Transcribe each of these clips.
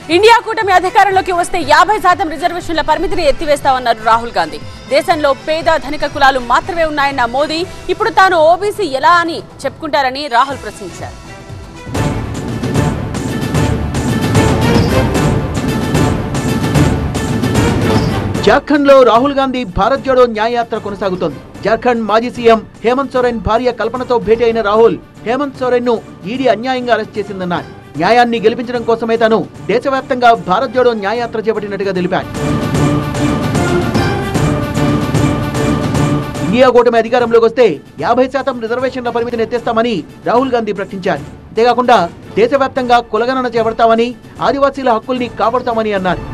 India కూటమి అధికారంలోకి వస్తే 50% రిజర్వేషన్ల పరిమితిని ఎత్తివేస్తామన్నారు రాహుల్ గాంధీ. దేశంలో పేద ధనిక కులాలు మాత్రమే ఉన్నాయన్న మోదీ ఇప్పుడు తాను ఓబీసీ ఎలా అని చెప్పుకుంటారని రాహుల్ ప్రశ్నించారు. జార్ఖండ్ లో రాహుల్ గాంధీ భారత్ జోడో న్యాయయాత్ర కొనసాగుతోంది. జార్ఖండ్ మాజీ సీఎం హేమంత్ సోరెన్ భార్య కల్పనతో భేటీ అయిన రాహుల్ హేమంత్ సోరెన్ ను ఈడీ అన్యాయంగా అరెస్ట్ చేసిందన్నారు. న్యాయాన్ని గెలిపించడం కోసమే తాను దేశవ్యాప్తంగా భారత్ జోడో న్యాయయాత్ర చేపట్టినట్టుగా తెలిపారు. ఇండియా కూటమి అధికారంలోకి వస్తే 50% రిజర్వేషన్ల పరిమితిని ఎత్తేస్తామని రాహుల్ గాంధీ ప్రకటించారు. అంతేకాకుండా దేశవ్యాప్తంగా కులగణన చేపడతామని, ఆదివాసీల హక్కుల్ని కాపాడుతామని అన్నారు.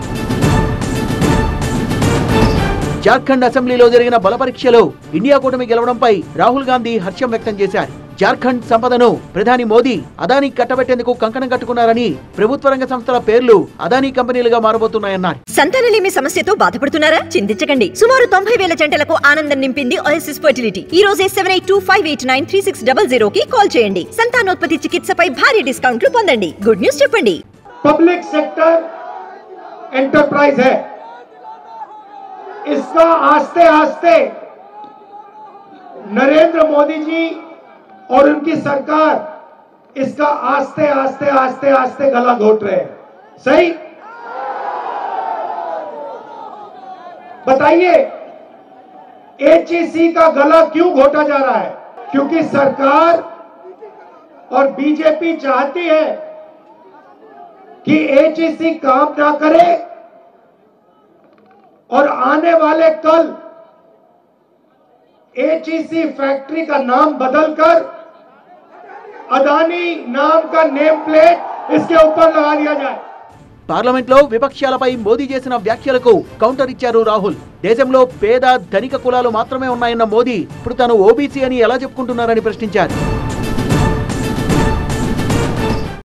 జార్ఖండ్ అసెంబ్లీలో జరిగిన బల పరీక్షలో ఇండియా కూటమి గెలవడంపై రాహుల్ గాంధీ హర్షం వ్యక్తం చేశారు. జార్ఖండ్ సంపదను ప్రధాని మోదీ అదానీ కట్టబెట్టేందుకు కంకణం కట్టుకున్నారని, ప్రభుత్వ రంగ సంస్థల పేర్లు అదానీ కంపెనీలుగా మారబోతున్నాయన్నారు. సంతానలేమి సమస్యతో బాధపడుతున్నారా? చింతించకండి. సుమారు 90,000 జంటలకు ఆనందం నింపింది ఓఎస్ఎస్ ఫర్టిలిటీ. ఈ రోజే 7825893600 కి కాల్ చేయండి. సంతానోత్పత్తి చికిత్సపై భారీ డిస్కౌంట్లు పొందండి. గుడ్ న్యూస్ చెప్పండి. పబ్లిక్ సెక్టర్ ఎంటरप्राइज है, इसका आस्ते आस्ते नरेंद्र मोदी जी और उनकी सरकार इसका आस्ते आस्ते आस्ते आस्ते गला घोट रहे हैं. सही बताइए, एचईसी का गला क्यों घोटा जा रहा है? क्योंकि सरकार और बीजेपी चाहती है कि एचईसी काम ना करे और आने वाले कल एचईसी फैक्ट्री का नाम बदलकर अदानी नाम का नेम प्लेट इसके ऊपर लगा दिया जाए. పార్లమెంట్ లో విపక్షాలపై మోదీ చేసిన వ్యాఖ్యలకు కౌంటర్ ఇచ్చారు రాహుల్. దేశంలో పేద ధనిక కులాలు మాత్రమే ఉన్నాయన్న మోదీ ఇప్పుడు తాను ఓబీసీ అని ఎలా చెప్పుకుంటున్నారని ప్రశ్నించారు.